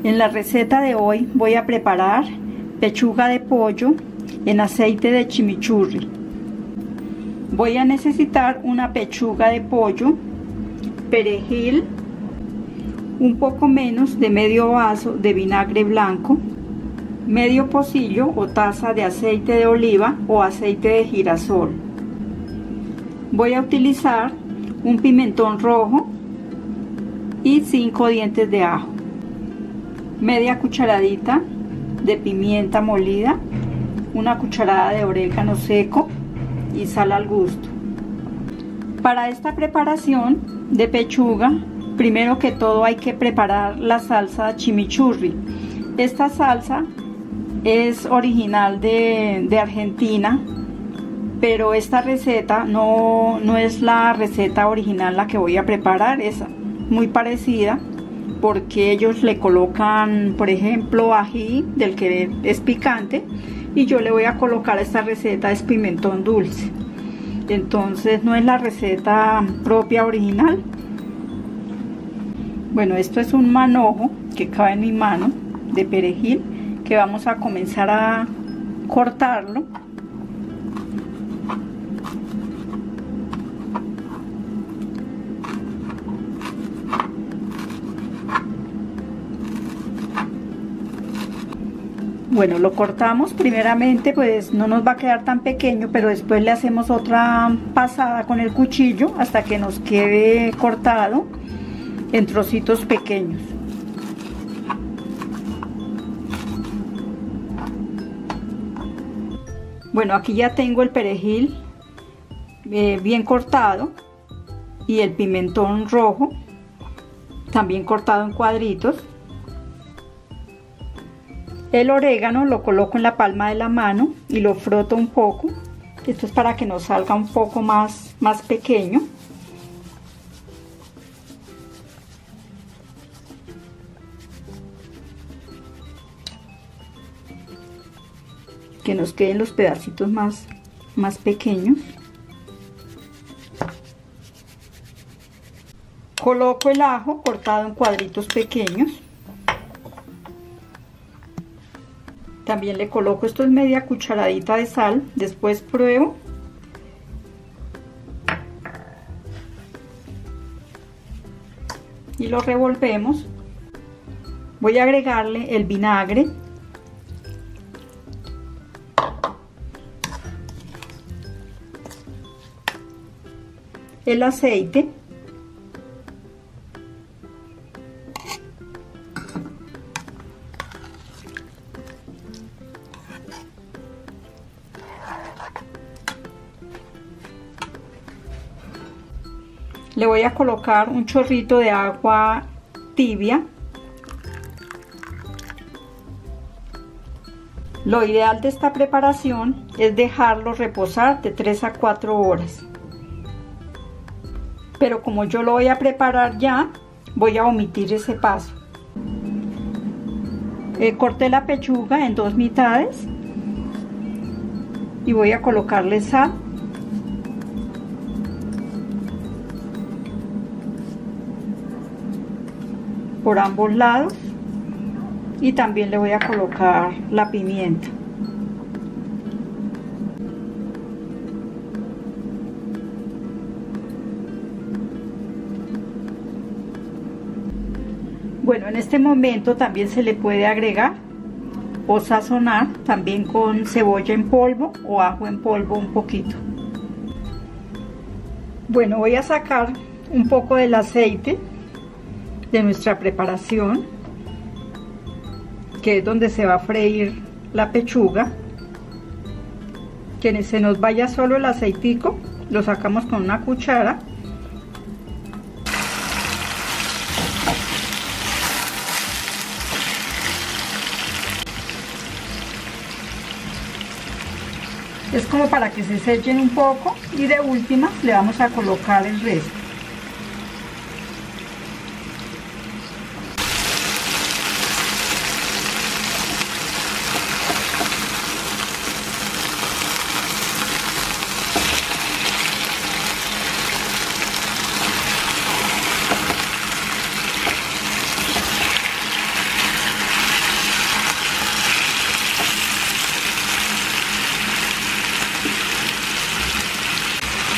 En la receta de hoy voy a preparar pechuga de pollo en aceite de chimichurri. Voy a necesitar una pechuga de pollo, perejil, un poco menos de medio vaso de vinagre blanco, medio pocillo o taza de aceite de oliva o aceite de girasol. Voy a utilizar un pimentón rojo y 5 dientes de ajo, media cucharadita de pimienta molida, una cucharada de orégano seco y sal al gusto. Para esta preparación de pechuga, primero que todo hay que preparar la salsa chimichurri. Esta salsa es original de Argentina, pero esta receta no es la receta original la que voy a preparar, es muy parecida porque ellos le colocan, por ejemplo, ají del que es picante, y yo le voy a colocar a esta receta es pimentón dulce. Entonces no es la receta propia original. Bueno, esto es un manojo que cabe en mi mano de perejil, que vamos a comenzar a cortarlo. Bueno, lo cortamos primeramente, pues no nos va a quedar tan pequeño, pero después le hacemos otra pasada con el cuchillo hasta que nos quede cortado en trocitos pequeños. Bueno, aquí ya tengo el perejil bien cortado y el pimentón rojo también cortado en cuadritos. El orégano lo coloco en la palma de la mano y lo froto un poco. Esto es para que nos salga un poco más pequeño. Que nos queden los pedacitos más pequeños. Coloco el ajo cortado en cuadritos pequeños. También le coloco, esto es media cucharadita de sal, después pruebo. Y lo revolvemos. Voy a agregarle el vinagre. El aceite. Le voy a colocar un chorrito de agua tibia. Lo ideal de esta preparación es dejarlo reposar de 3 a 4 horas. Pero como yo lo voy a preparar ya, voy a omitir ese paso. Corté la pechuga en 2 mitades y voy a colocarle sal. Por ambos lados, y también le voy a colocar la pimienta. Bueno, en este momento también se le puede agregar o sazonar también con cebolla en polvo o ajo en polvo un poquito. Bueno, voy a sacar un poco del aceite de nuestra preparación, que es donde se va a freír la pechuga. Que se nos vaya solo el aceitico, lo sacamos con una cuchara. Es como para que se sellen un poco, y de última le vamos a colocar el resto.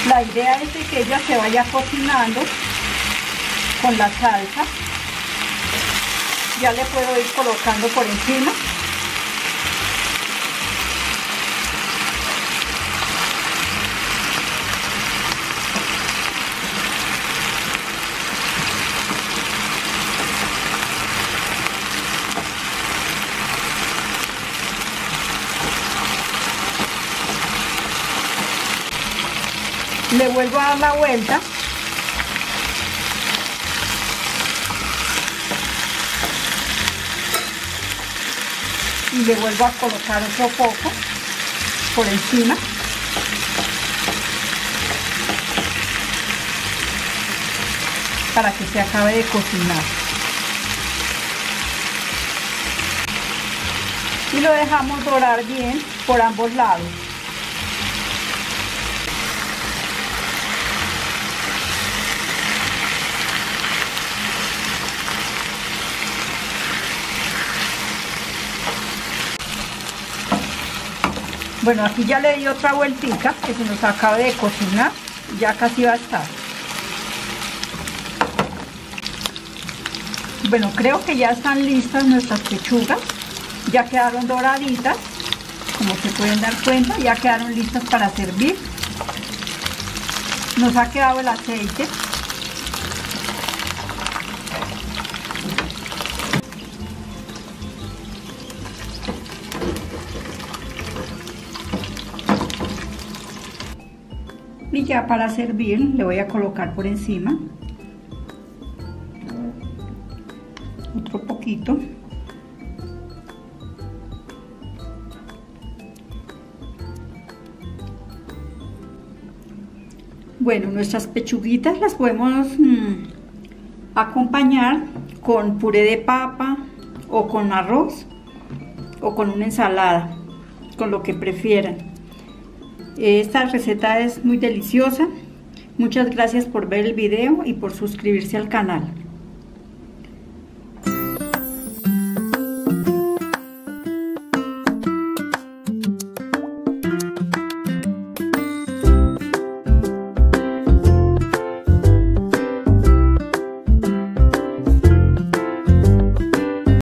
La idea es de que ella se vaya cocinando con la salsa. Ya le puedo ir colocando por encima. Le vuelvo a dar la vuelta. Y le vuelvo a colocar otro poco por encima. Para que se acabe de cocinar. Y lo dejamos dorar bien por ambos lados. Bueno, aquí ya le di otra vueltica que se nos acabe de cocinar, ya casi va a estar. Bueno, creo que ya están listas nuestras pechugas, ya quedaron doraditas, como se pueden dar cuenta, ya quedaron listas para servir. Nos ha quedado el aceite. Y ya para servir le voy a colocar por encima otro poquito. Bueno, nuestras pechuguitas las podemos acompañar con puré de papa o con arroz o con una ensalada, con lo que prefieran. Esta receta es muy deliciosa. Muchas gracias por ver el video y por suscribirse al canal.